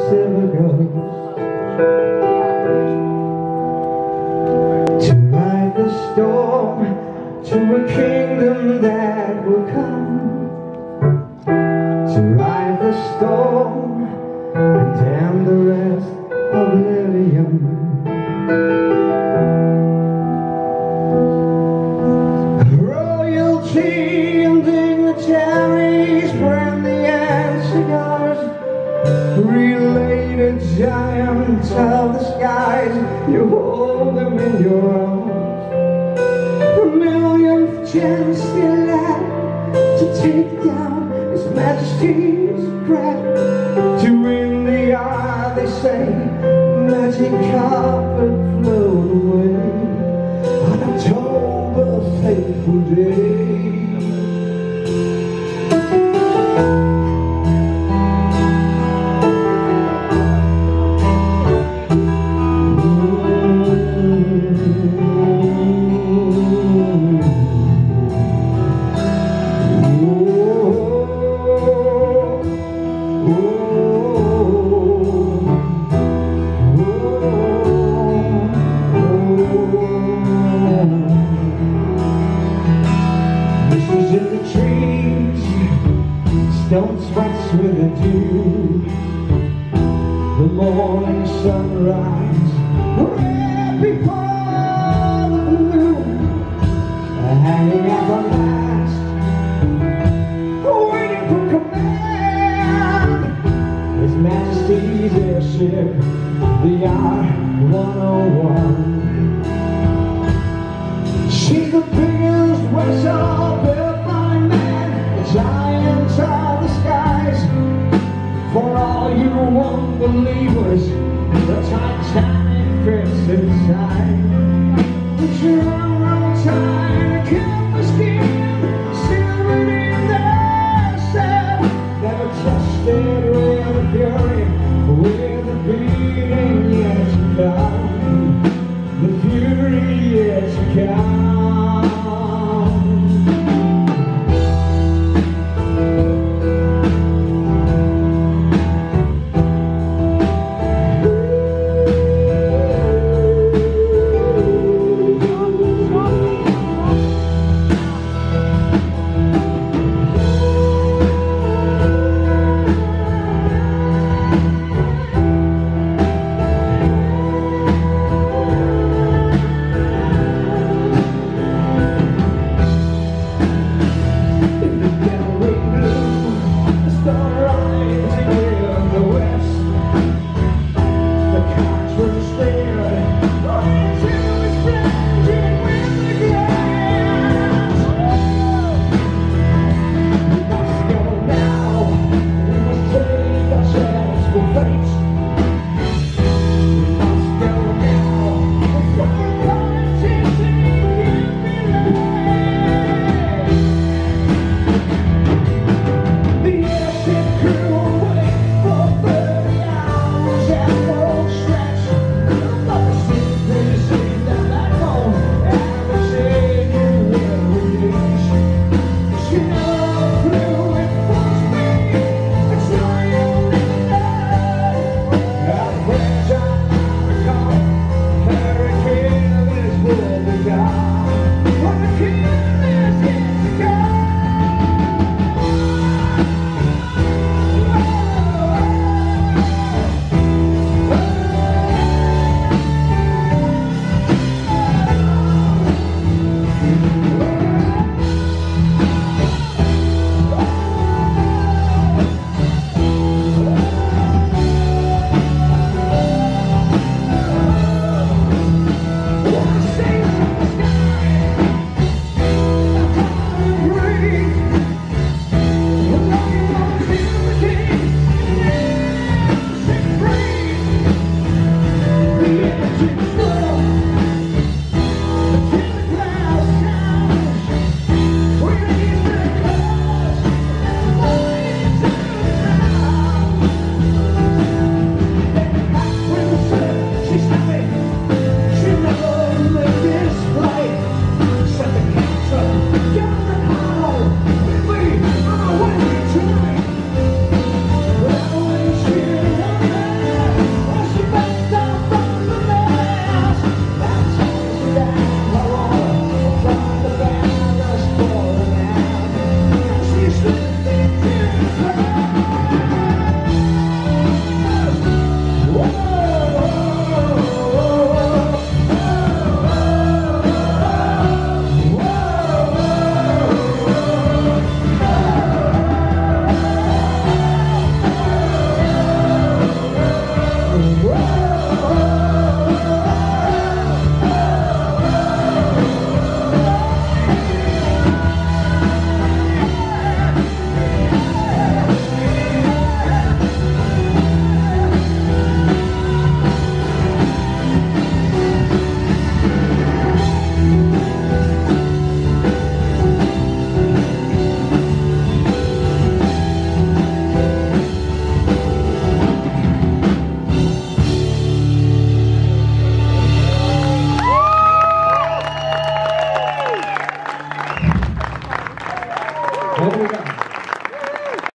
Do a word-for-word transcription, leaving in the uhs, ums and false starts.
silver ghost to ride the storm to a kingdom that will come, to ride the storm and damn the rest of oblivion. Royalty and dignitaries, brandy and cigars, related giants of the skies, you hold them in your arms. A million chants still left to take down His Majesty's crown. To win the eye, they say, magic carpet float away on October fateful day. Stone sweats with the dew, the morning sunrise, right before the blue, hanging out the last, waiting for command. His Majesty's airship, the R one oh one. She's the biggest vessel built by man, the giant of the skies. For all you unbelievers, the Titanic fits inside. It's your own time to kill the skin, silvered in the sand. Never trusted with the fury, with the beating yet to come. The fury yet to come. 고맙습니다.